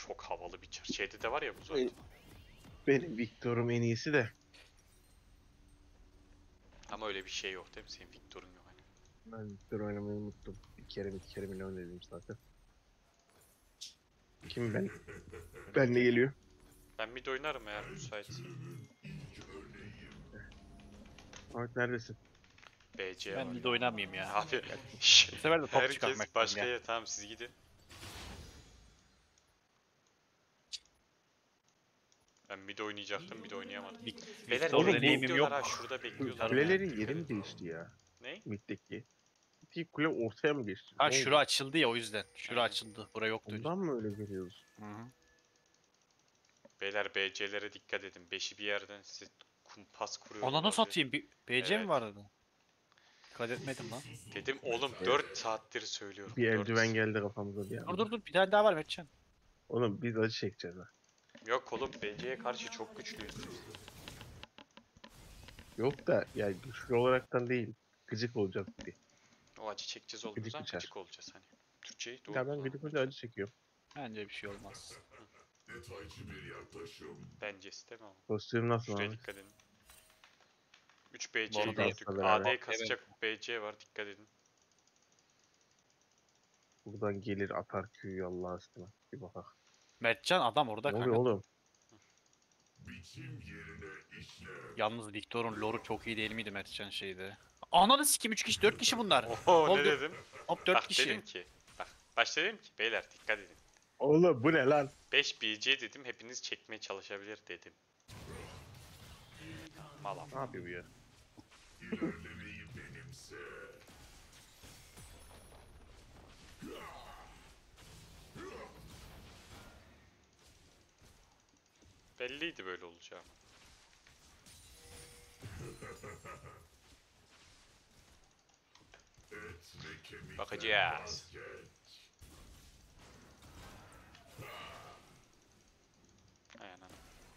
çok havalı bir çar. Şeyde de var ya bu zaten. Benim Victor'um en iyisi de. Ama öyle bir şey yok değil mi? Senin Victor'un yok hani. Ben Victor oynamayı unuttum. Bir kere bile oynadım zaten. Kim ben? Ben ne geliyor? Ben mid oynarım eğer müsaitse. Ahmet neredesin? BC Ben var mid ya. oynamayayım ya. Abi Bu sefer de top çıkarmak herkes istedim başka ya. yere. Tamam siz gidin. Ben mid oynayacaktım, mid oynayamadım. Beyler Victor mid deneyimim bekliyorlar yok. ha, şurada bekliyorlar. Kulelerin Dikkat yeri mi edin. değişti ya? Ne? Mid'deki. Bir kule ortaya mı geçti? Ha Ne şura oldu? açıldı ya o yüzden. Şura Aynen. açıldı. Bura yoktu. Ondan mı öyle görüyoruz? Hı hı. Beyler BC'lere dikkat edin. Beşi bir yerden size kumpas kuruyor Ona nasıl olabilir. atayım? Bir BC mi Evet. vardı? Dikkat etmedim lan. Dedim oğlum 4 saattir söylüyorum. Bir 4. eldiven geldi kafamıza bir anda. Dur bir tane daha var Mertcan. Oğlum biz acı çekeceğiz ha. Yok oğlum BC'ye karşı çok güçlüyüz. Yok da yani güçlü olaraktan değil. Gıcık olacak diye. O acı çekeceğiz olduğumuz Gıcık zaman içer. gıcık olacağız hani. Türkçeyi doğru Ya ben kullan. gıcık olunca acı çekiyorum. Bence bir şey olmaz. Bence istemem. Kostüm nasıl Şuraya abi? dikkat edin. 3 BC'yi Doğru gördük. değil. Beraber. AD kasacak BC var, dikkat edin. Buradan gelir atar Q'yu Allah aşkına. Bir bakalım. Mertcan adam orada Ne oluyor kanka. oğlum? Yalnız Victor'un lore'u çok iyi değil miydi Mertcan şeyde? Ananı sikim 3 kişi 4 kişi bunlar. Oho ne Oldu. dedim? Hop 4 Bak kişi. dedim ki. Bak başta dedim ki beyler dikkat edin. Oğlum bu ne lan? 5 BC dedim, hepiniz çekmeye çalışabilir dedim. Malam. Ne yapıyor bu ya? Belliydi böyle olacağı. Bakacağız. Aynen.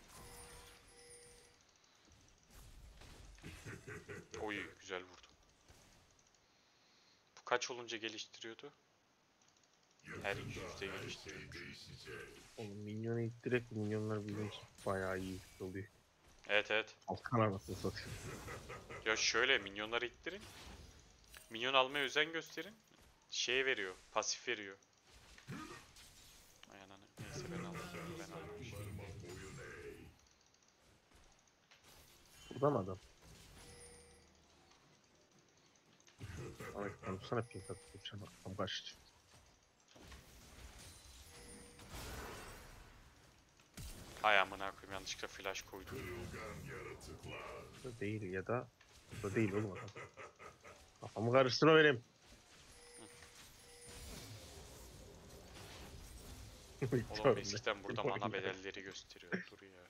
Oy güzel vurdu. Bu kaç olunca geliştiriyordu? Her yüzde geliştiriyormuş. Oğlum minyonu ittirek minyonlar bizim için bayağı iyi oluyor. Evet evet. Alkan anasını satayım. Ya şöyle minyonları ittirin. Minyon almaya özen gösterin. Şey veriyor, pasif veriyor. Aynen. Neyse ben aldım. Ben almışım. Burada mı adam? Ahmet ben sana pink atıp uçan adam kaçtı. Hay amına koyayım, yanlışlıkla flash koydum. Burada değil ya da burada değil oğlum adam. Kafamı karıştırma benim. Oğlum eskiden burada mana bedelleri gösteriyor. Dur ya.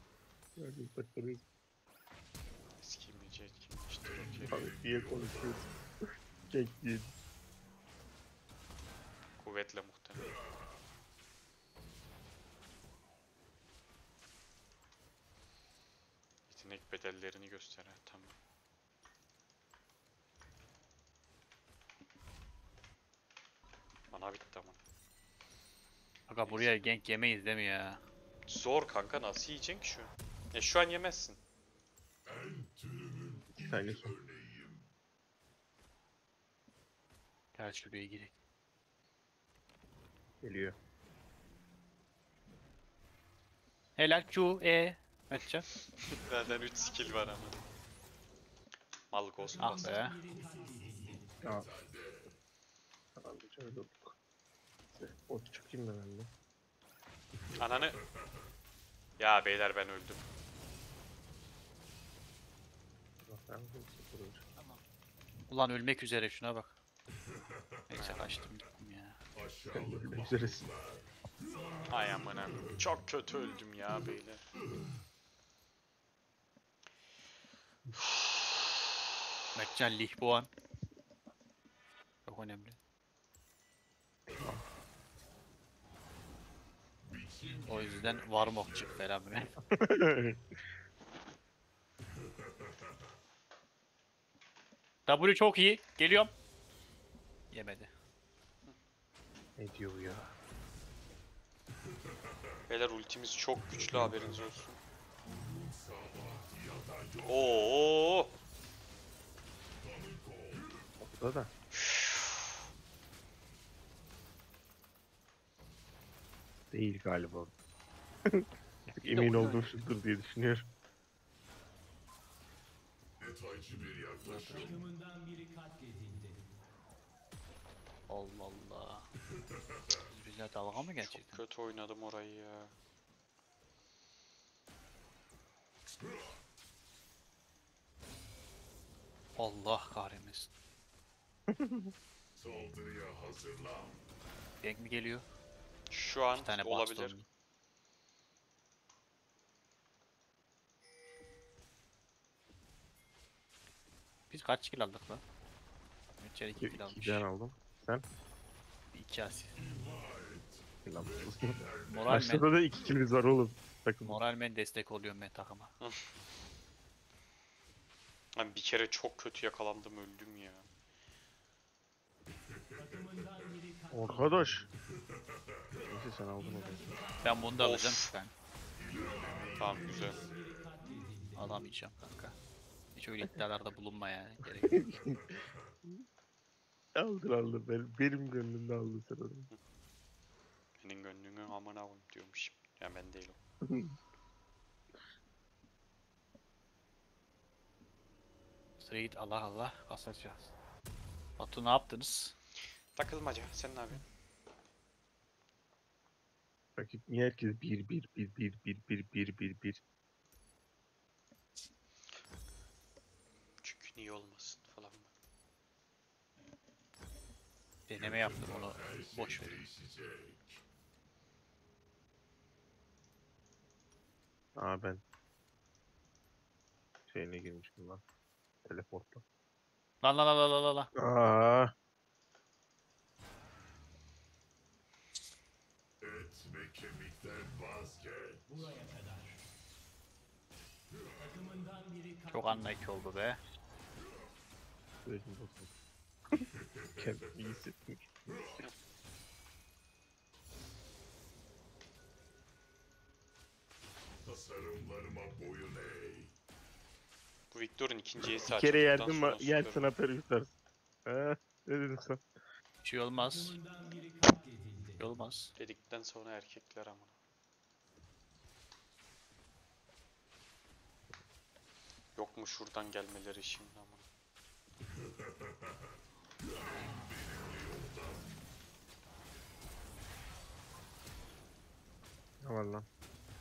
Eski mice etkinleştir. Abi diye konuşuyoruz. Kek değil. Kuvvetle muhtemelen. Yetenek bedellerini göster ha, tamam. Mana bitti ama. Aga buraya gank yemeyiz değil mi ya? Zor kanka, nasıl yiyeceksin ki şu an? Ya şu an yemezsin. Bir tane son. Gel şuraya gidelim. Geliyor. Helal Q, Mertcan. Zaten 3 skill var ama. Mal ghost Ah bastı. be. Ya. Tamam şöyle olduk. Ot çıkayım da ben de. Ananı. Ya beyler ben öldüm. Bak ben de sıfır. Ulan ölmek üzere şuna bak. Neyse kaçtım gittim ya. Ölmek üzeresin. Ay amına koyayım. Çok kötü öldüm ya beyler. Mertcan Lihboğan. Çok önemli. O yüzden Warmok çık falan be. W çok iyi. Geliyorum. Yemedi. Ne diyor bu ya? Beyler ultimiz çok güçlü, haberiniz olsun. Oo! Burada da. Değil galiba. Artık de emin oyun olduğum şudur diye düşünüyorum. Allah Allah. Bizimle dalga mı Çok gerçekten? kötü oynadım orayı ya. Allah kahretmesin. Gank mi geliyor? Şu an Bir tane olabilir. bastonu. Biz kaç kill aldık lan? Mehmetcan 2 kill almış. 2'den aldım. Sen? 2 asist. Kill almışsın. Moralmen, Aşağıda da 2 killimiz var oğlum. Takım. moralmen destek oluyorum ben takıma. Ben bir kere çok kötü yakalandım, öldüm ya. Arkadaş. Neyse sen aldın o zaman. Ben bunu da Of. alacağım. Ben Tamam, güzel. alamayacağım kanka. Hiç öyle iddialarda bulunma yani. Gerek yok. Aldın. Benim gönlümde aldın sen onu. Senin gönlünü amına koyayım diyormuşum. Ya ben değilim. Straight Allah Allah kasacağız. Batu ne yaptınız? Takılmaca. Sen ne yapıyorsun? Rakip niye herkes 1 Çünkü niye olmasın falan mı? Deneme yaptım onu. Boş ver. Aa ben şeyine girmişim lan. Teleportla. Lan lan lan lan lan lan. Aa. Çok anlayık oldu be. Gözüm bozuldu. Kendimi iyi hissettim. Tasarımlarıma boyun eğ. Bu Victor'un ikinci E'si Bir açıldıktan kere yendim sonra mi? Yer süper. sniper yutarsın. Ha? Ne dedin sen? Bir şey olmaz. Bir şey olmaz. Dedikten sonra erkekler amına. Yok mu şuradan gelmeleri şimdi amına. Ne var lan?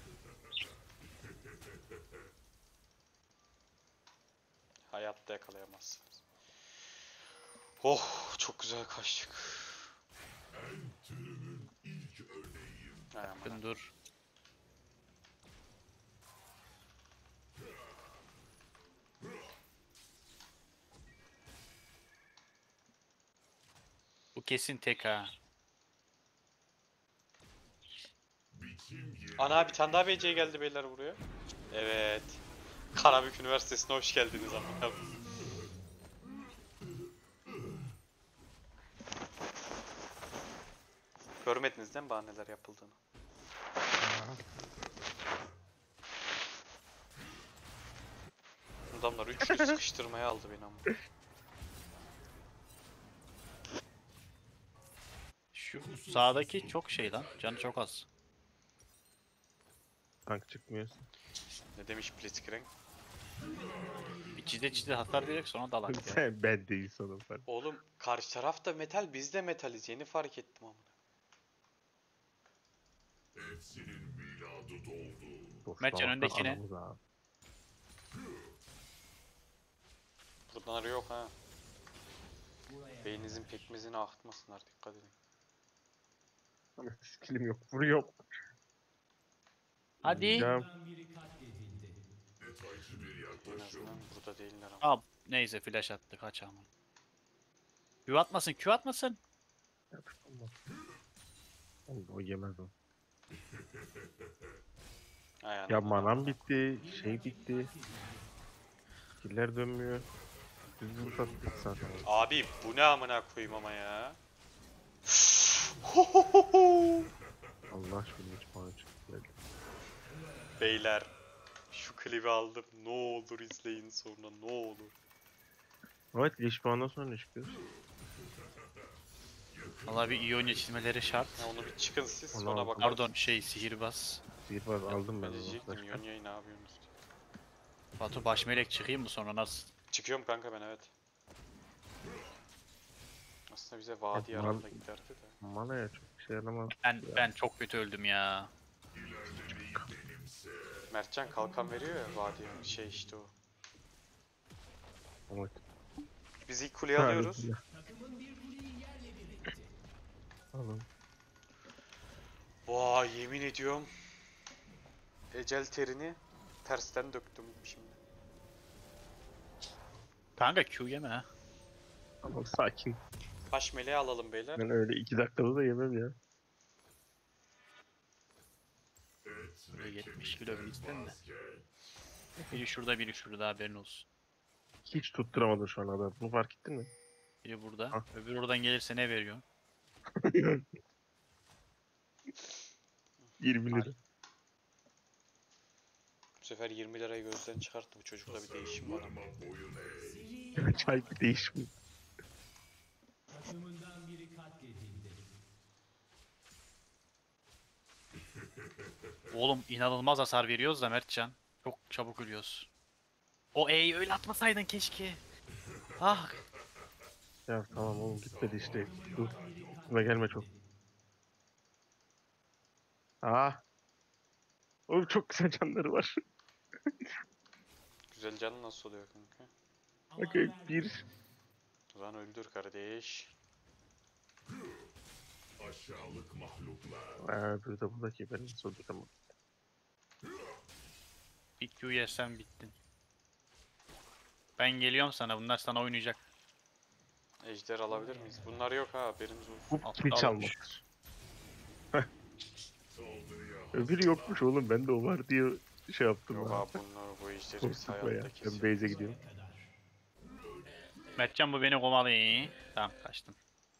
Hayatta yakalayamazsınız. Oh, çok güzel kaçtık. Hay amına. Bakın dur. Bu kesin tek ha. Ana bir tane daha BC geldi beyler buraya. Evet. Karabük Üniversitesi'ne hoş geldiniz amına. Görmediniz değil mi bana neler yapıldığını? Adamlar üçlü sıkıştırmaya aldı beni ama. Şu sağdaki çok şey lan. Canı çok az. Tank çıkmıyor. Ne demiş Blitzcrank? Bir çizde hasar verecek sonra dalak ya. Sen ben değil sanırım ben. Oğlum karşı taraf da metal, biz de metaliz. Yeni fark ettim amına. Hepsinin miladı doldu. Mertcan öndekine. Anamız abi. Buradan arı yok ha. Beyninizin pekmezini akıtmasınlar, dikkat edin. Ama skillim yok. Vuruyorum. Hadi. Ya, Detaycı bir En yaklaşım. azından burada değiller ama. Aa, neyse flash attı kaç ama. Q atmasın, Q atmasın. o yemez o. Ay Ya anam, manam anam. bitti. Şey bitti. Skiller dönmüyor. Düz vursak bitti zaten. Abi bu ne amına koyayım ama ya. Allah aşkına hiç bana çık. Beyler şu klibi aldım. Ne olur izleyin sonra ne olur. Evet geç puandan sonra çıkıyor. Valla bir Ionia çizmeleri şart. Ya onu bir çıkın siz Onu sonra aldım. bakarız. Pardon sihirbaz. Sihirbaz aldım ben Ben onu. diyecektim Başka. Yonya'yı ne yapıyorsunuz diye. Batu baş melek çıkayım mı sonra nasıl? Çıkıyorum kanka ben evet. Aslında bize vadi Evet, yararla giderdi de. Mana ya çok işe yaramaz. Ben çok kötü öldüm ya. Mertcan kalkan veriyor ya vadiye. Şey işte o. Evet. Biz ilk kuleyi alıyoruz. Alın. Vay yemin ediyorum. Ecel terini tersten döktüm şimdi. Kanka Q yeme ha. Ama sakin. Baş meleği alalım beyler. Ben öyle 2 dakikada da yemem ya. Böyle 70 kilo bir isten de. Biri şurada biri şurada haberin olsun. Hiç tutturamadın şu an adam. Bunu fark ettin mi? Biri burada. Ah. Öbürü oradan gelirse ne veriyor? 20 lira. Bu sefer 20 lirayı gözden çıkarttı. Bu çocukta bir değişim var ama. Çay bir değişmiyor. Oğlum inanılmaz hasar veriyoruz da Mertcan. Çok çabuk ölüyoruz. O E'yi öyle atmasaydın keşke. Ah. Ya tamam oğlum gitmedi işte. Dur. Üstüme gelme çok. Oğlum çok güzel canları var. Güzel canı nasıl oluyor kanka? Bakayım bir. O zaman öldür kardeş. Aşağılık mahluklar. Bir de buradaki benim soruyorum. Bir Q yersen bittin. Ben geliyorum sana bunlar sana oynayacak. Ejder alabilir miyiz? Bunlar yok ha haberiniz olsun. Bu Aptal kill olmuş. çalmaktır. Öbürü yokmuş oğlum. Ben de o var diye şey yaptım. Yok ha. abi bunlar bu ejderi biz Korktuk baya. hayatta Ben kesin. base'e gidiyorum. Mertcan bu beni kovalıyor. Tamam kaçtım.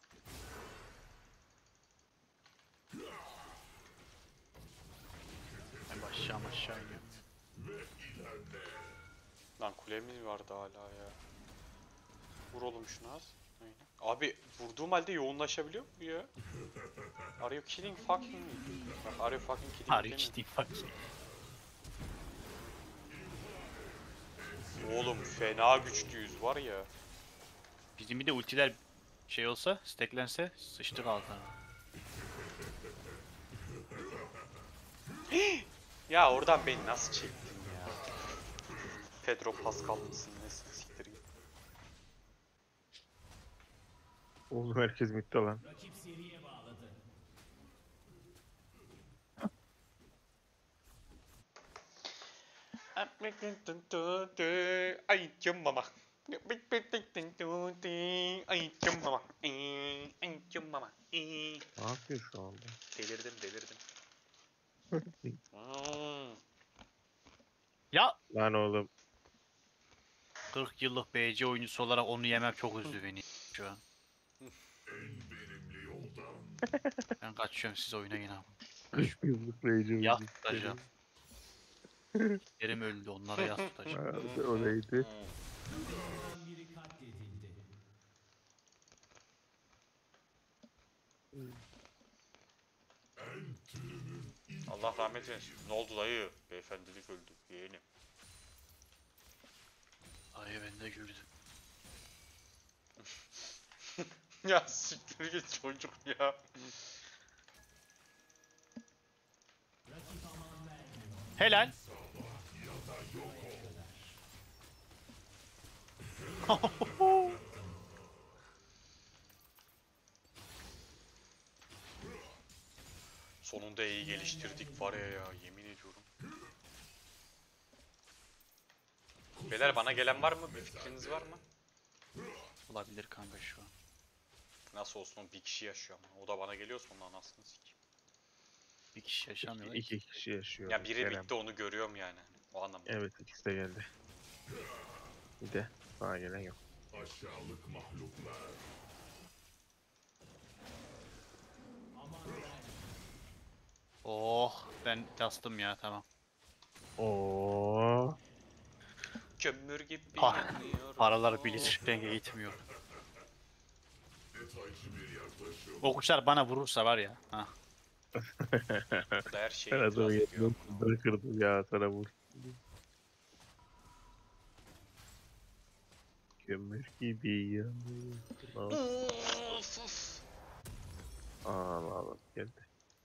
Ben aşağı iniyorum. Lan kulemiz vardı hala ya. Vur oğlum şunu az. Aynen. Abi vurduğum halde yoğunlaşabiliyor mu ya? Are you killing fucking me? Bak, are you fucking killing me? Harbi değil mi? ciddi bak. Oğlum fena güçlüyüz var ya. Bizim bir de ultiler şey olsa, stacklense sıçtık altına. Ya oradan beni nasıl çektin ya? Pedro Pascal mısın nesin siktir git. Oğlum herkes bitti lan. Ay canım mama. Ay canım mama. Ay canım mama. Ne yapıyor şu anda? Delirdim. Ya Lan oğlum. 40 yıllık BC oyuncusu olarak onu yemem çok üzdü beni şu an. Verimli yoldan. Ben kaçıyorum siz oynayın abi. 40 yıllık rage Yas oyuncu. tutacağım. Yerim öldü onlara yas tutacağım. O neydi? Allah rahmet eylesin. Ne oldu dayı? Beyefendilik öldü. Yeğenim. Ay ben de güldüm. Ya siktir git çocuk ya. Helal. Sonunda iyi geliştirdik var ya yemin ediyorum. Beyler bana gelen var mı? Bir fikriniz var mı? Olabilir kanka şu an. Nasıl olsun o bir kişi yaşıyor ama. O da bana geliyorsa onun anasını sikeyim. Bir kişi yaşamıyor. İki kişi yaşıyor. Ya biri Kerem. bitti onu görüyorum yani. O anlamda. Evet ikisi de geldi. Bir de bana gelen yok. Aşağılık mahluklar. Oh ben yastım ya tamam. Oo. Kömür gibi Pa- yanıyorum. Paralar bilir renge gitmiyor. Detaycı bir yaklaşım. O kuşlar bana vurursa var ya. Ha. Bu da her şeye Ben adamı itiraz ediyor. yerden bırakırdım ya sana vur. Kömür gibi yanıyor. Of, of. Allah geldi.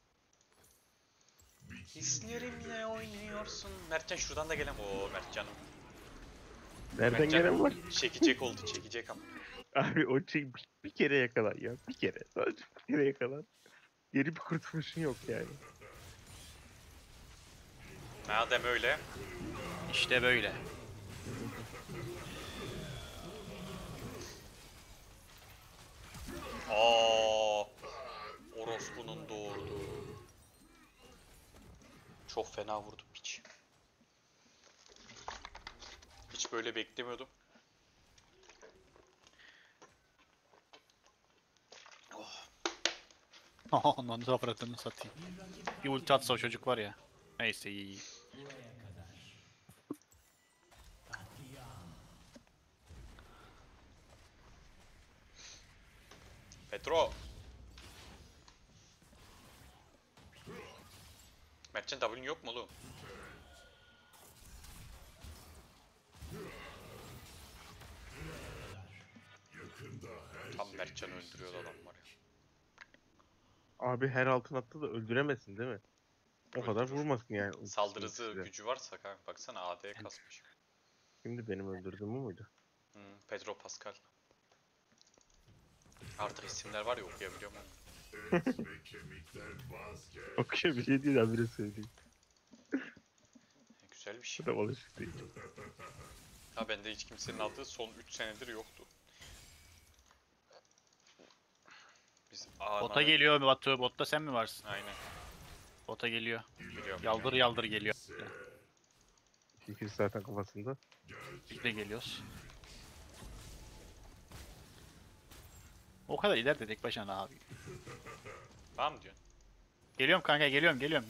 Hislerimle oynuyorsun. Mertcan şuradan da gelen. Oo Mertcan'ım. Nereden Mertcan gelen var? çekecek oldu çekecek ama. Abi o çek bir kere yakalan ya. Bir kere. Sadece bir kere yakalan. Geri bir kurtuluşun yok yani. Madem öyle. İşte böyle. Aa, orospunun doğurdu. Çok fena vurdum piç. Hiç böyle beklemiyordum. Onun da aparatını satayım. Bir ulti atsa o çocuk var ya. Neyse iyi. Petro. Mertcan W'nin yok mu oğlum? Tam Mertcan'ı öldürüyordu adam var ya. Abi her altın attı da öldüremesin değil mi? O kadar Öldürür. vurmasın yani. Saldırı hızı Ultisiyle. gücü varsa kanka baksana AD kasmış. Şimdi benim öldürdüğüm o muydu? Pedro Pascal. Artık isimler var ya okuyabiliyorum onu. Et ve kemikten vazgeç. Okuyor bir şey değil habire söyleyeyim. Güzel bir şey. Bu da alışık değil. Ha bende hiç kimsenin aldığı son 3 senedir yoktu. Biz Bota geliyor Batu. Botta sen mi varsın? Aynen. Bota geliyor. Biliyorum. Yaldır yaldır geliyor. Fikir zaten kafasında. Biz de geliyoruz. O kadar ileride tek başına abi. Tamam mı diyorsun? Geliyorum kanka geliyorum.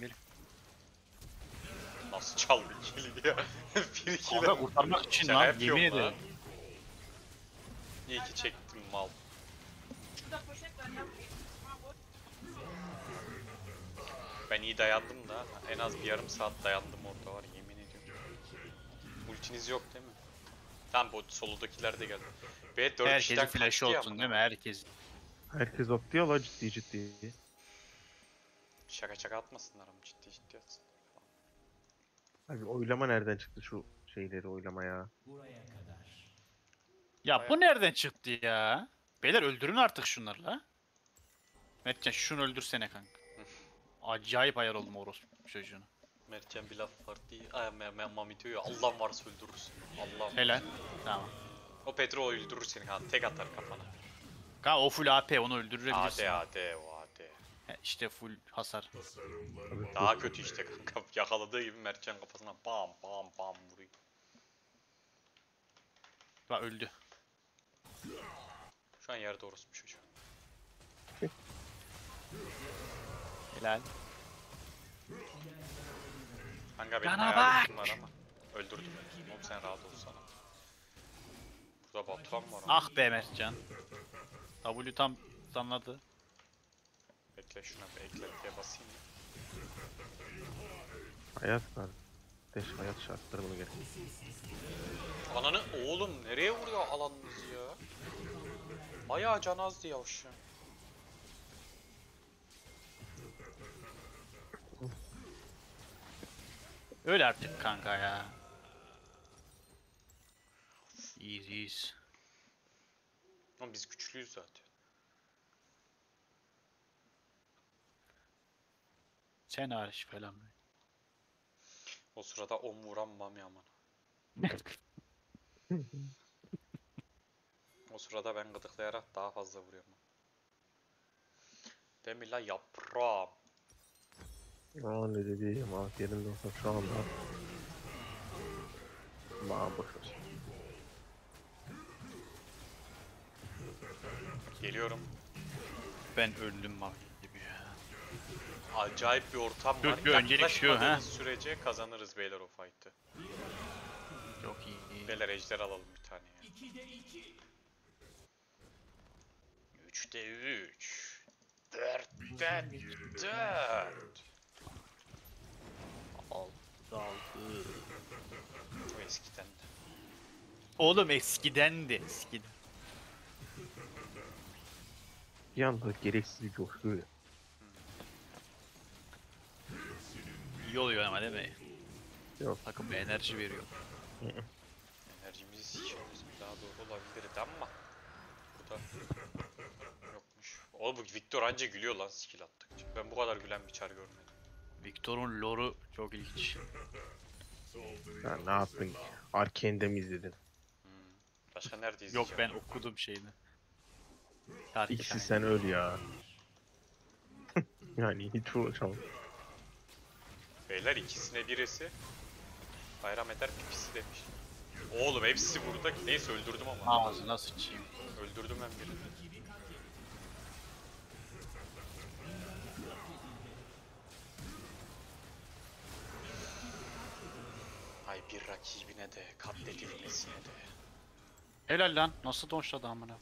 Nasıl çaldı ikili ya? Bir ikili. Kanka kurtarmak için Şaka lan yapıyorum yemin lan. ederim. İyi ki çektim mal. Ben iyi dayandım da en az bir yarım saat dayandım orada var yemin ediyorum. Ultiniz yok değil mi? Tamam bu solodakiler de geldi. Ve 4 Herkesin kişiden flash'ı kaçtı ya olsun amına. değil mi? Herkes. Herkes atlıyor la ciddi ciddi. Şaka atmasınlar ama ciddi atsın. Abi oylama nereden çıktı şu şeyleri oylama ya. Ya bu nereden çıktı ya? Beyler öldürün artık şunları la. Mertcan şunu öldürsene kanka. Acayip ayar oldum orospu çocuğunu. Mertcan bir laf var diye. Ay Mami diyor ya Allah'ın varsa öldürürsün. Allah. Helal. Tamam. O Petro öldürür seni ha tek atar kafana. Kanka o full AP onu öldürebilirsin. AD o AD. İşte full hasar. Tasarımlarım Daha kötü işte kanka yakaladığı gibi Mertcan kafasına bam bam bam vuruyor. Bak öldü. Şu an yerde orospu çocuğu. Helal. Kanka benim Bana hayaletim var ama öldürdüm. Oğlum sen rahat olsana. Burada Batuhan var ama. Ah be Mertcan. W tam zanladı. Bekle şuna bir eklentiye basayım ya. Hayat var. Hayat şartları bunu gerek. Ananı oğlum nereye vuruyor alanınız ya? Bayağı can azdı yavş ya. Öyle artık kanka ya. İyiyiz. Ama biz güçlüyüz zaten. Sen hariç falan. O sırada 10 vuran Mami aman. O sırada ben gıdıklayarak daha fazla vuruyorum. Demir la yaprağım. Aa ne dediğim ah yerinde olsa şu anda. Aman boşver. Geliyorum. Ben öldüm bak gibi ya. acayip bir ortam Dur, var. bir öncelik şu, Yaklaşmadığınız sürece kazanırız beyler o fight'ı. Çok iyi. Beyler ejder alalım bir tane ya. 3'te 3. 4'te 4. Altı. Bu eskiden de. Oğlum eskiden. Bir anda gereksiz bir coşku ya. İyi oluyor ama değil mi? Yok. Takım bir enerji veriyor. Enerjimizi sikmemiz daha doğru olabilirdi ama burada yokmuş. Oğlum bu Victor anca gülüyor lan skill attıkça. Ben bu kadar gülen bir çar görmedim. Victor'un lore'u çok ilginç. Ya ne yaptın ki? Arkane'de mi izledin? Başka nerede Yok izleyeceğim? ben okudum şeyini. Tarih İkisi sen öl ya. Yani hiç uğraşamam. Beyler ikisine birisi bayram eder pipisi demiş. Oğlum hepsi burada. Neyse öldürdüm ama. Ağzına sıçayım. Öldürdüm ben birini. Ay bir rakibine de katledilmesine de. Helal lan. Nasıl donçladı amına.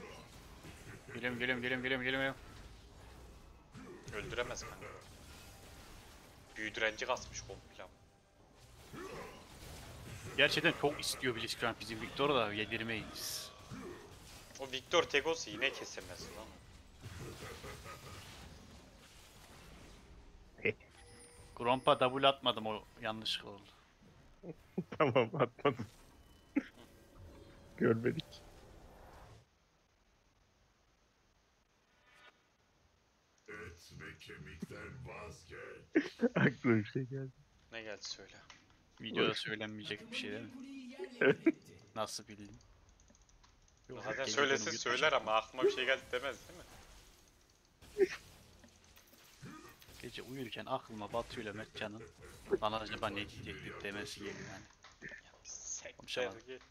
Geliyorum. Öldüremez kanka. Büyü direnci kasmış komple ama. Gerçekten çok istiyor Blitzcrank bizim Victor'u da yedirmeyiz. O Victor Tegos'u yine kesemez lan. Gromp'a double atmadım o yanlışlıkla oldu. Tamam atmadım. Görmedik. Et ve kemikten vazgeç. Aklıma bir şey geldi. Ne geldi söyle. Videoda söylenmeyecek bir şey değil mi? Nasıl bildin? Yok, Zaten geceden söylesin uyutmayacak. söyler ama aklıma bir şey geldi demez değil mi? Gece uyurken aklıma Batu'yla Mertcan'ın bana acaba ne diyecektik demesi geliyor yani. Sekter Konuşamadım. git.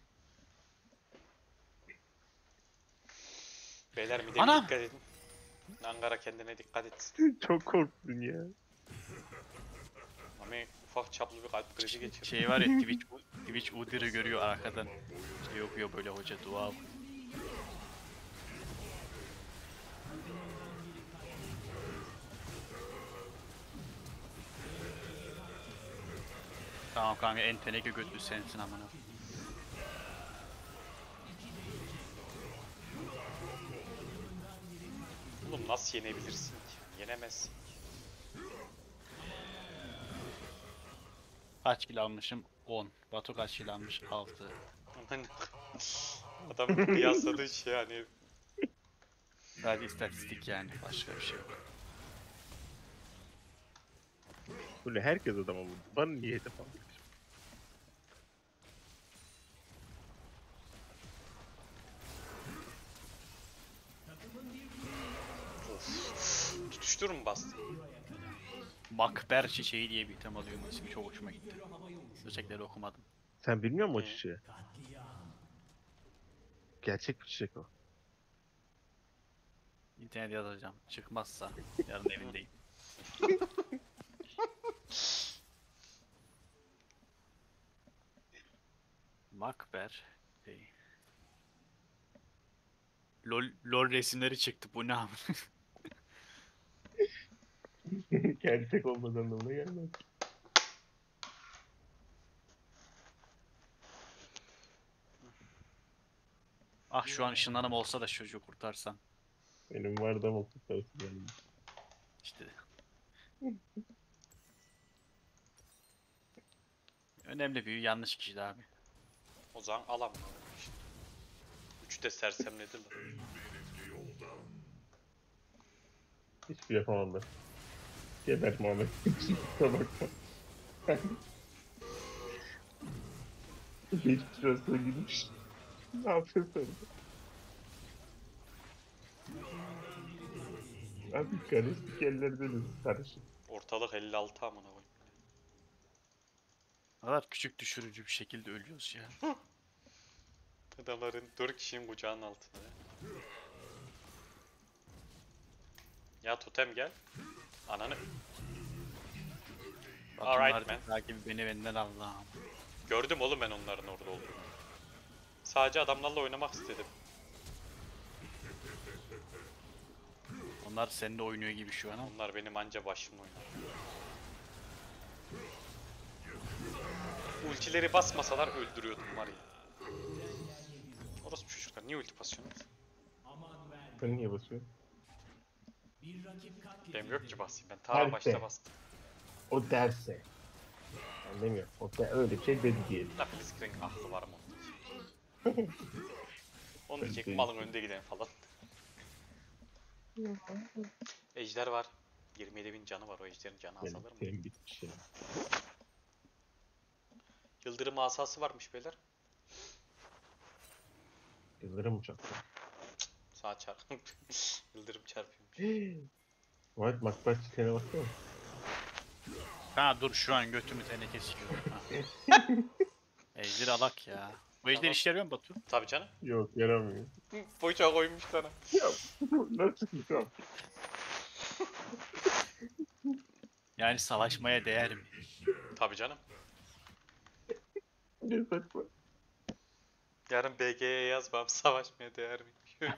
Beyler bir de Anam! dikkat edin. Ankara kendine dikkat etsin. Çok korktun ya. Ama ufak çaplı bir kalp krizi geçirdi. Şey var ya Twitch Udir'i görüyor arkadan. Şey okuyor böyle hoca dua okuyor. Tamam kanka en teneke götlü sensin amına. Oğlum nasıl yenebilirsin ki? Yenemezsin. Kaç kilo almışım? 10. Batu kaç kilo almış? 6. Aman adamın kıyasladığı şey hani Sadece istatistik yani başka bir şey yok. Böyle herkes adama vurdu. Bana niye hedef aldı? tutuştur mu bastı? Makber çiçeği diye bir item alıyorum ismi çok hoşuma gitti. Çiçekleri okumadım. Sen bilmiyor musun o Hı. çiçeği? Gerçek bir çiçek o. İnternete yazacağım. Çıkmazsa yarın evindeyim. Makber şey. LOL resimleri çıktı bu ne abi? Gerçek olmadan anlamına gelmez. Ah şu an ışınlanım olsa da şu çocuğu kurtarsam. Benim vardı ama kurtarsın yani. İşte. Önemli büyü yanlış kişiydi abi. O zaman alamam işte. Üçü de sersemledi lan. Hiçbir şey yapamam ben. Geber Muhammed. Kusura bakma. Hiç sırasına girmiş. Ne yapıyorsun sen? Abi karışık yerlerdeniz. Karışık. Ortalık 56 amına koyayım. Ne kadar küçük düşürücü bir şekilde ölüyoruz ya. Adamların 4 kişinin kucağının altında. Ya totem gel. Ananı. Alright, Batumlar man. takibi beni benden Allah'ım. Gördüm oğlum ben onların orada olduğunu. Sadece adamlarla oynamak istedim. Onlar seninle oynuyor gibi şu an ama. Onlar benim anca başımla oynar. Ultileri basmasalar öldürüyordum var ya. Orası çocuklar niye ulti basıyorsunuz? Sen niye basıyorsun? Benim yok ki basayım ben ta başta bastım. O derse. Ben demiyorum. O da öyle bir şey dedi diyelim. La Blitzcrank aklı var mı onun diyecek. Onu diyecek malın önde giden falan. Ejder var. 27.000 canı var o ejderin canı Benim azalır mı? terim bitmiş ya. Yıldırım asası varmış beyler. Yıldırım mı çaktı? Sağ çarp. Yıldırım çarpıyormuş. Muhammed Makber çiçeğine baksana. Ha dur şu an götümü teneke sikiyor. Ejder alak ya. Bu ejder Tamam. işe yarıyor mu Batu? Tabii canım. Yok yaramıyor. Boyuça koymuş sana. Ya nasıl bir şey? Yani savaşmaya değer mi? Tabii canım. Ne saçma. Yarın BG'ye yazmam savaşmaya değer mi?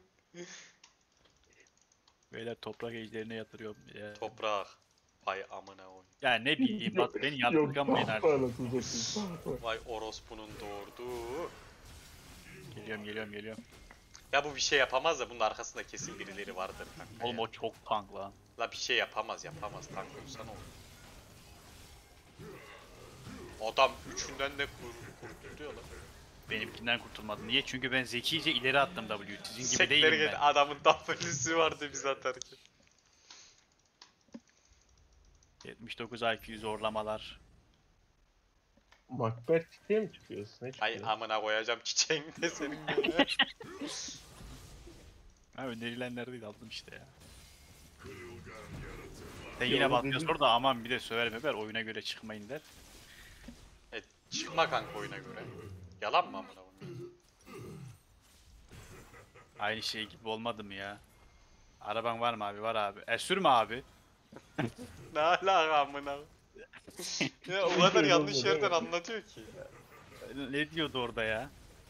Beyler toprak ejderine yatırıyorum. Ya. Toprak. Vay amına oy. Ya ne bileyim Batu beni yadırgamayın artık. Vay orospunun doğurduğu. Geliyorum. Ya bu bir şey yapamaz da bunun arkasında kesin birileri vardır kanka. Oğlum ya. o çok tank lan. La bir şey yapamaz. Tank olsa ne olur? Adam üçünden de kurtuluyor lan. Benimkinden kurtulmadı. Niye? Çünkü ben zekice ileri attım W. Sizin gibi Sekleri değilim git ben. adamın W'si vardı biz atarken. 79 IQ zorlamalar. Makber çiçeğe mi çıkıyorsun? Ne Ay çıkıyor? amına koyacağım çiçeğini de senin böyle. Ha önerilenleri aldım işte ya. Sen Ya yine o bakıyorsun dedi- orada aman bir de söver meber oyuna göre çıkmayın der. Çıkma kanka oyuna göre. Yalan mı amına koyayım? Aynı şey gibi olmadı mı ya? Araban var mı abi? Var abi. Sürme abi. Ne alaka amına? Ya o kadar yanlış yerden anlatıyor ki. Ne diyordu orada ya?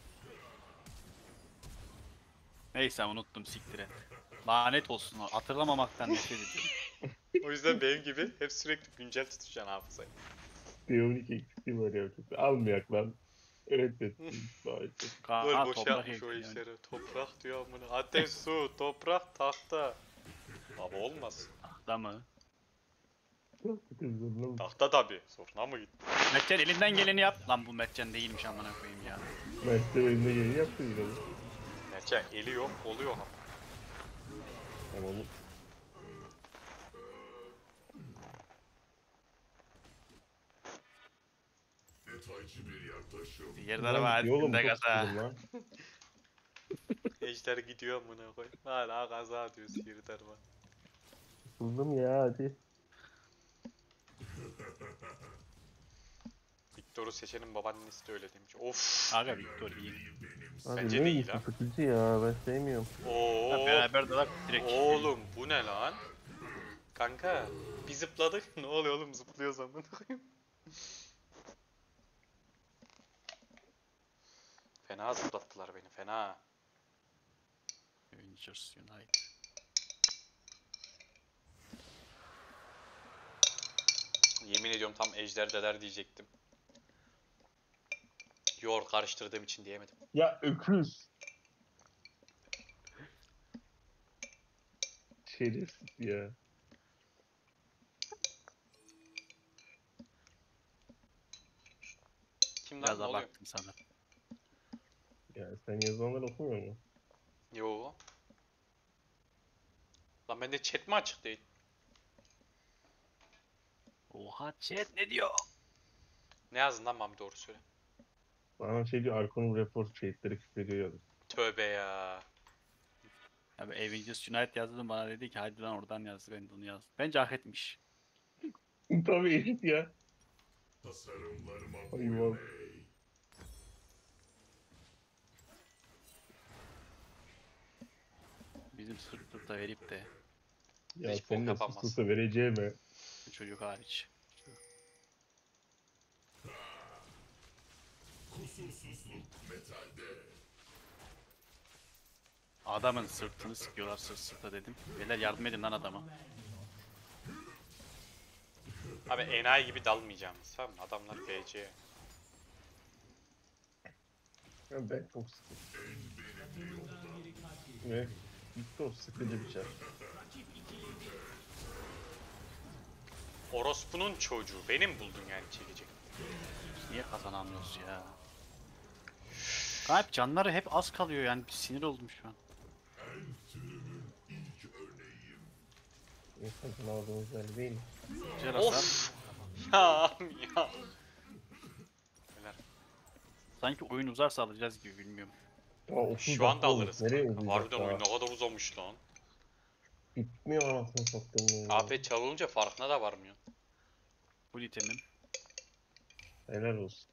Neyse unuttum siktir et. Lanet olsun o. Hatırlamamaktan nefret ediyorum. O yüzden benim gibi hep sürekli güncel tutacaksın hafızayı. Teorik eksikliği var ya. Çok. Almayak lan. Evet etsin. Böyle Ha, boş toprak yapmış o ekliyor. işleri. Toprak diyor amına. Ateş, su, toprak, tahta. Abi olmaz. Da mı? Tahta tabi. Soruna mı gitti? Mertcan elinden geleni yap. Lan bu Mertcan değilmiş amına koyayım ya. Mesle önüne yeni yaptı yine. Gerçi eli yok oluyor ama. Ama bu Detaycı bir yaklaşım. Diğer araba yolum halinde çok gaza. sıkıldım lan. Ejder gidiyor amına koy. Hala kaza diyor sihirdar var. Sıkıldım ya hadi. Victor'u seçenin babaannesi de öyle demiş. Of. Aga Victor iyi. Abi Bence ne değil iyi, ha. sıkıcı ya ben sevmiyorum. Ha, Oo. beraber dalak direkt. Oğlum bu ne lan? Kanka bir zıpladık. Ne oluyor oğlum zıplıyoruz amına koyayım. Fena zıplattılar beni fena. Avengers Unite. Yemin ediyorum tam ejderdeler diyecektim. Yor karıştırdığım için diyemedim. Ya öküz. Şerefsiz ya. Kim lan Biraz ne oluyor? abarttım sana. Ya sen yazılanları okumuyor musun? Yo. Lan bende chat mi açık değil? Oha chat ne diyor? Ne yazdın lan Mami doğru söyle. Bana şey diyor Arkon'un report şehitleri küfrediyor ya. Tövbe ya. Abi Avengers Unite yazdım bana dedi ki hadi lan oradan yaz ben de onu yazdım. Bence hak etmiş. Tabii eşit ya. Tasarımlarıma Hayvan. boyun eğ. Bizim sırt sırta verip de Ya Hiç bok senin de yapamaz. sustusa vereceğime. bu çocuk hariç. Adamın sırtını sıkıyorlar sırt sırta dedim. Beyler yardım edin lan adama. Abi enayi gibi dalmayacağımız tamam mı? Adamlar BC. Ya ben çok sıkıldım. Ve çok sıkıcı bir şey. Orospu'nun çocuğu. Benim buldun yani çekecek. Biz niye kazanamıyoruz ya? Gayet canları hep az kalıyor yani bir sinir oldum şu an. İnsan aldığımız belli değil mi? Güzel hasar. Of! Ya ya. Beyler, Sanki oyun uzarsa alacağız gibi bilmiyorum. Ya 30 şu anda dakika olmuş, alırız nereye kanka. uzayacak Harbiden daha? oyun ne kadar uzamış lan. Bitmiyor anasını sattığım ya. AP çalınca farkına da varmıyor. Bu itemim. Helal olsun.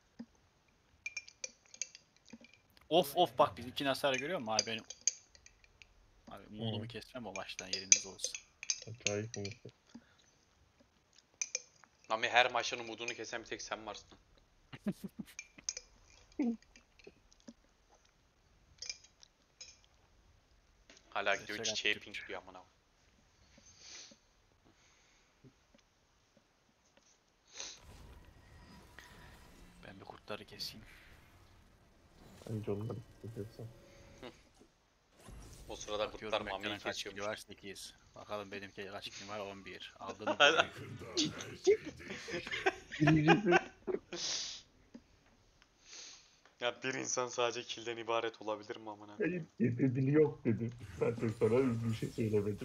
Of of bak bizimkinin hasarı görüyor musun abi benim? Abi umudumu kesmem o maçtan yeriniz olsun. Acayip olmuş. Mami her maçın umudunu kesen bir tek sen varsın. Hala gidiyor Mesela çiçeğe Türk. pink diyor amına. Ben bir kurtları keseyim. Önce onları tutuyorsan. O sırada kurtlar Bakıyorum Mami'yi ekranın kaç kili kesiyormuş. var 8. Bakalım benimki kaç kili var 11. Aldığını Birincisi Ya bir insan sadece kilden ibaret olabilir mi amına? hayır dili yok dedi. Zaten sana bir şey söylemedim.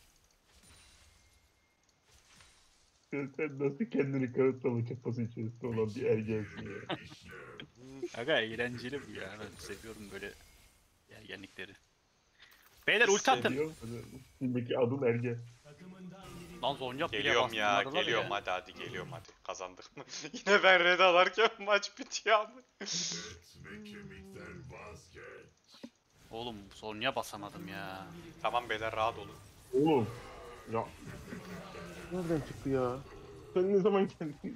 Sen nasıl kendini kanıtlama çapası içerisinde olan bir ergensin ya. Aga eğlenceli bu ya. Ben seviyorum böyle ergenlikleri. Beyler ulti atın. Biliyor musun? Filmdeki adın ergen. Lan Zonya bile Geliyorum ya, bastırmadılar geliyorum ya. hadi geliyorum hadi. Kazandık mı? Yine ben red alarken maç bitiyor abi. Et ve kemikten vazgeç. Oğlum Zonya basamadım ya. Tamam beyler rahat olun. Oğlum. Ya. Nereden çıktı ya? Sen ne zaman geldin?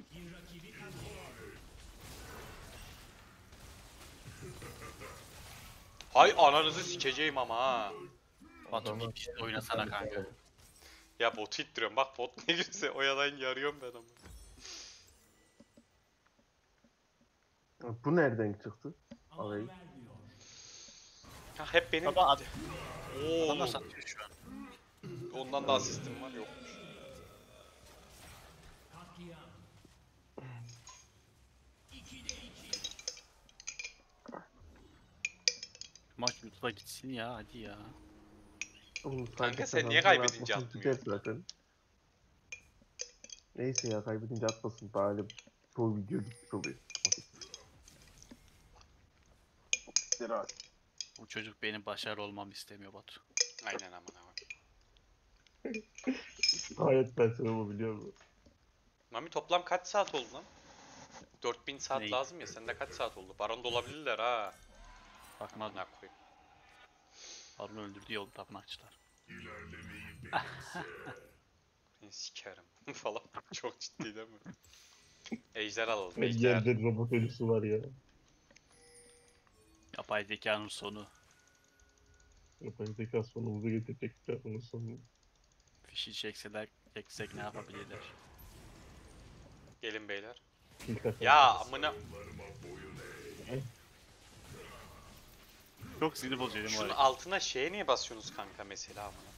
Hay ananızı sikeceğim ama ha. Batu bir pist oynasana kanka. Ya botu ittiriyorum bak bot ne girse oyadan yarıyorum ben ama. Bu nereden çıktı? Alayım. Ya hep benim. Baba adamlar Oğlum. satıyor şu an. Ondan da asistim var yokmuş. Maç YouTube'a gitsin ya hadi ya. Oğlum, Kanka sadece sen niye kazandığını kaybedince atmasın, atmıyorsun? gider zaten. Neyse ya kaybedince atmasın. Bari çoğu video gitmiş oluyor. Gider abi. Bu çocuk benim başarılı olmamı istemiyor Batu. Aynen amına bak. Gayet ben sana bu biliyor musun? Mami toplam kaç saat oldu lan? 4000 saat Ney? lazım ya sende kaç saat oldu? Baron da olabilirler ha. Bakmadım. Amına koyayım. Harun öldürdü yolu tapınakçılar. İlerlemeyi benimse. Beni sikerim falan. Çok ciddi değil mi? Ejder alalım Her ejder. yerde robot ölüsü var ya. Yapay zekanın sonu. Yapay zeka sonumuzu getirecekler onun sonunu. Fişi çeksek ne yapabilirler? Gelin beyler. İlk aşama. Ya amına. Çok sinir bozucu değil mi? Şunun o altına şeye niye basıyorsunuz kanka mesela amına?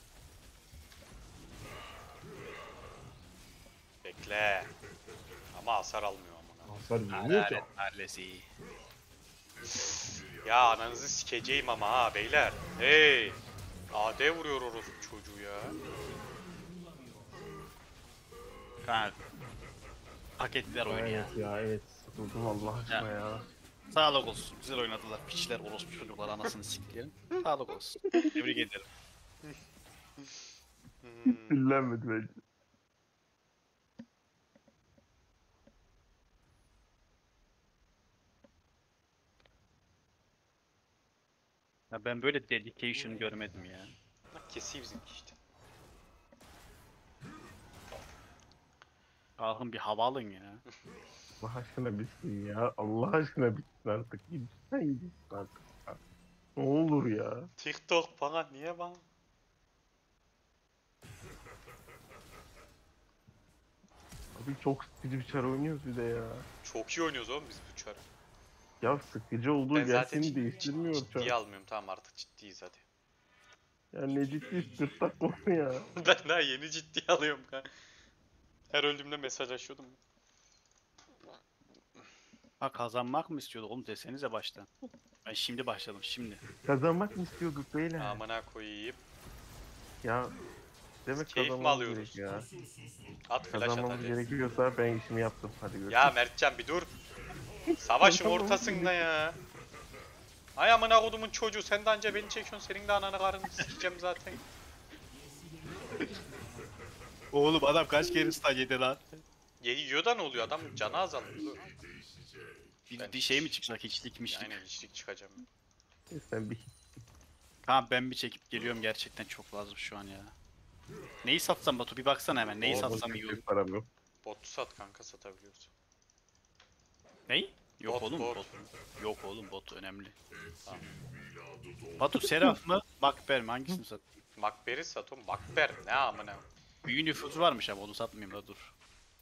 Bekle. Ama hasar almıyor amına. Hasar hareket? yemiyor ki. Adalet mahallesi. Ya ananızı sikeceğim ama ha beyler. Hey. AD vuruyor orospu çocuğu ya. Kanka. Hak ettiler oyunu ya. Evet ya evet. Sıkıldım Allah aşkına ya. Sağlık olsun. Güzel oynadılar. Piçler, orospu çocuklar, anasını siktirin. Sağlık olsun. Tebrik ederim. Dinlenmedi bence. Ya ben böyle dedication görmedim ya. Bak kesiyor bizimki işte. Kalkın bir hava alın ya. Allah aşkına bitsin ya. Allah aşkına bitsin artık. Lütfen gitsin artık. Ne olur ya. TikTok bana niye bana? Abi çok sıkıcı bir çar oynuyoruz bir de ya. Çok iyi oynuyoruz oğlum biz bu çarı. Ya sıkıcı olduğu Ben zaten gerçeğini değiştirmiyor ciddiye çar. almıyorum, tamam artık ciddiyiz hadi. Ya ne ciddi sırtlak mı ya? Ben daha yeni ciddiye alıyorum kanka. Her öldüğümde mesajlaşıyordum. Ha kazanmak mı istiyordu oğlum desenize baştan. Ben şimdi başladım şimdi. Kazanmak mı istiyorduk beyler? Amına koyayım. Ya demek Keyif mi kazanmamız alıyoruz? gerek ya. At flash at Kazanmamız hadi. gerekiyorsa ben işimi yaptım. Hadi görüşürüz. Ya Mertcan bir dur. Savaşın Tamam. ortasında ya. Ay amına kodumun çocuğu, sen de anca beni çekiyorsun, senin de ananı karını sikeceğim zaten. Oğlum adam kaç kere stun yedi lan? Yiyor da ne oluyor, adam canı azalıyor. Bir şey mi çıkacak hiçlikmişlik. Aynen hiçlik çıkacağım. Sen bir Tamam ben bir çekip geliyorum gerçekten çok lazım şu an ya. Neyi satsam Batu bir baksana hemen neyi satsam iyi olur. param yok. Botu sat kanka, satabiliyoruz. Ney? Yok Bot, oğlum bot. bot. Yok oğlum bot önemli. Tamam. Batu Seraf mı? Makber mi? Hangisini sat? Makber'i sat oğlum, Makber ne amına. Büyü nüfuzu varmış ama onu satmayayım da dur.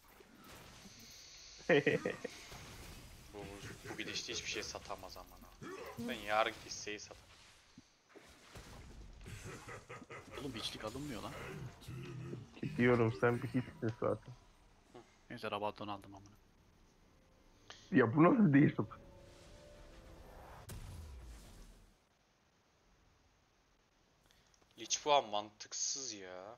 Bu, bu gidişte hiçbir şey satamaz amına. Ben yarın hisseyi satarım. Oğlum hiçlik alınmıyor lan. Diyorum sen bir hiçsin zaten. Neyse Rabadon aldım amına. Ya bu nasıl değil? Lich puan mantıksız ya.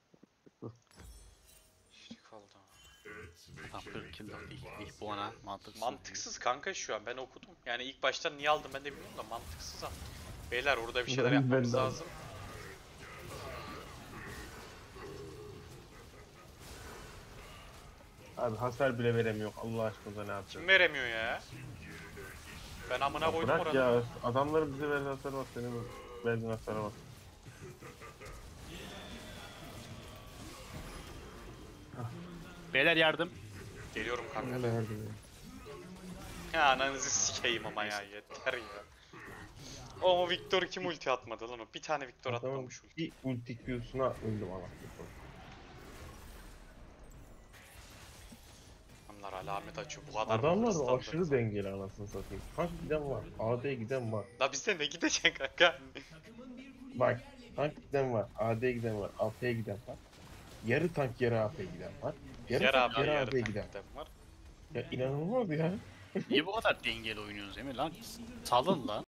Hiçlik kaldı. Tam 40 kill ilk bu ana mantıksız. Mantıksız kanka şu an, ben okudum. Yani ilk baştan niye aldım ben de bilmiyorum da mantıksız ama. Beyler orada bir şeyler Ben yapmamız de aldım. lazım. Abi hasar bile veremiyor. Allah aşkına ne yapacağız? Kim veremiyor ya? Ben amına koydum Bırak orada. ya. Adamların bize verdiği hasara bak. Senin verdiğin hasara bak. Beyler yardım. Geliyorum kanka. Ne verdi Ya ananızı sikeyim ama ya, yeter ya. O Victor kim ulti atmadı lan o? Bir tane Victor Adamın atmamış ulti. bir ulti Q'suna öldüm anasını. Adamlar alamet açıyor, bu kadar Adamlar hırslandı. da aşırı dengeli anasını satayım. Tank giden var. AD giden var. La bizde ne gidecek kanka? Bak. Tank giden var. AD giden var. AP'ye giden var. Yarı tank yarı AP giden var. Yarı Yer tank abi yarı yarı AP giden var. giden var. Ya inanılmaz ya. Niye bu kadar dengeli oynuyorsunuz Emir lan? Salın lan.